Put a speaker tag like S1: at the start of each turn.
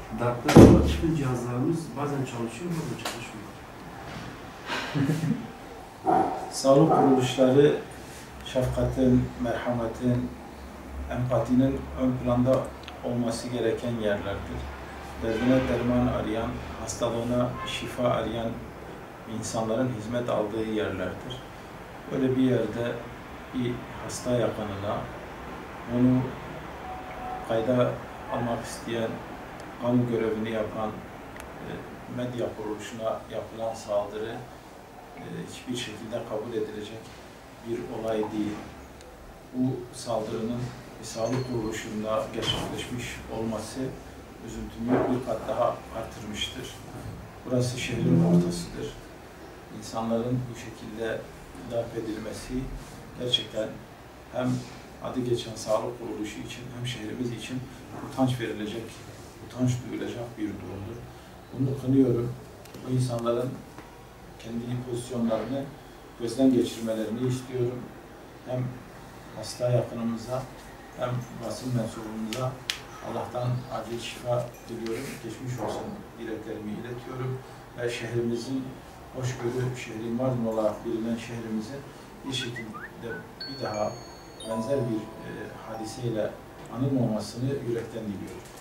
S1: Darpta olan bütün cihazlarımız bazen çalışıyor, bazen çalışmıyor.
S2: Sağlık kuruluşları şefkatin, merhametin, empatinin ön planda olması gereken yerlerdir. Derdine derman arayan, hastalığına şifa arayan insanların hizmet aldığı yerlerdir. Böyle bir yerde bir hasta yakınına, onu kayda almak isteyen, kamu görevini yapan medya kuruluşuna yapılan saldırı hiçbir şekilde kabul edilecek bir olay değil. Bu saldırının bir sağlık kuruluşunda gerçekleşmiş olması üzüntümü bir kat daha artırmıştır. Burası şehrin ortasıdır. İnsanların bu şekilde darp edilmesi gerçekten hem adı geçen sağlık kuruluşu için hem şehrimiz için utanç verilecek, utanç duyulacak bir durumdur. Bunu kınıyorum. Bu insanların kendi pozisyonlarını gözden geçirmelerini istiyorum. Hem hasta yakınımıza hem basın mensubumuza Allah'tan acil şifa diliyorum. Geçmiş olsun dileklerimi iletiyorum. Ve şehrimizin hoşgörü şehri Mardin olarak bilinen şehrimizin bir şekilde bir daha benzer bir hadiseyle anılmamasını yürekten diliyorum.